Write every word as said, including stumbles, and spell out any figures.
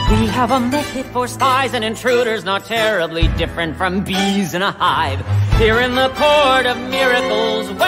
We have a method for spies and intruders, not terribly different from bees in a hive. Here in the court of miracles,